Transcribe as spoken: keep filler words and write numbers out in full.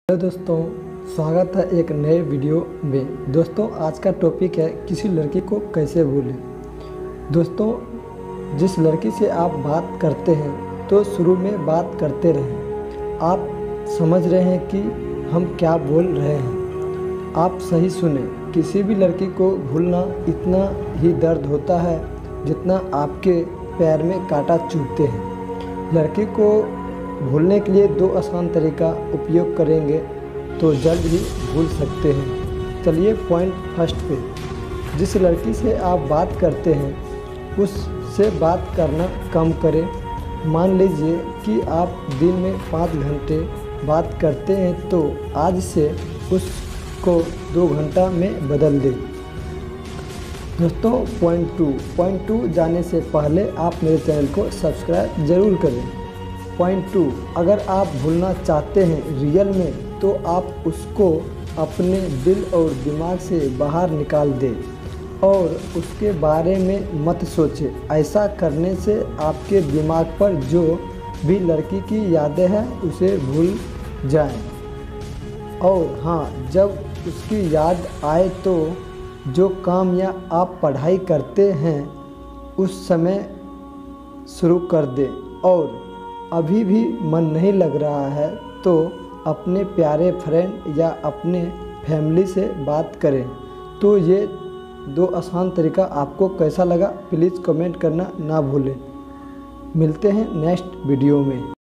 Hello दोस्तों, स्वागत है एक नए वीडियो में। दोस्तों आज का टॉपिक है किसी लड़की को कैसे भूलें। दोस्तों जिस लड़की से आप बात करते हैं तो शुरू में बात करते रहें। आप समझ रहे हैं कि हम क्या बोल रहे हैं। आप सही सुने। किसी भी लड़की को भूलना इतना ही दर्द होता है जितना आपके पैर में कांटा चुभते हैं। लड़की को भूलने के लिए दो आसान तरीका उपयोग करेंगे तो जल्द ही भूल सकते हैं। चलिए पॉइंट फर्स्ट पे, जिस लड़की से आप बात करते हैं उससे बात करना कम करें। मान लीजिए कि आप दिन में पाँच घंटे बात करते हैं तो आज से उसको दो घंटा में बदल दें। दोस्तों पॉइंट टू पॉइंट टू जाने से पहले आप मेरे चैनल को सब्सक्राइब ज़रूर करें। पॉइंट टू, अगर आप भूलना चाहते हैं रियल में तो आप उसको अपने दिल और दिमाग से बाहर निकाल दें और उसके बारे में मत सोचें। ऐसा करने से आपके दिमाग पर जो भी लड़की की यादें हैं उसे भूल जाएं। और हाँ, जब उसकी याद आए तो जो काम या आप पढ़ाई करते हैं उस समय शुरू कर दें। और अभी भी मन नहीं लग रहा है तो अपने प्यारे फ्रेंड या अपने फैमिली से बात करें। तो ये दो आसान तरीका आपको कैसा लगा प्लीज़ कमेंट करना ना भूलें। मिलते हैं नेक्स्ट वीडियो में।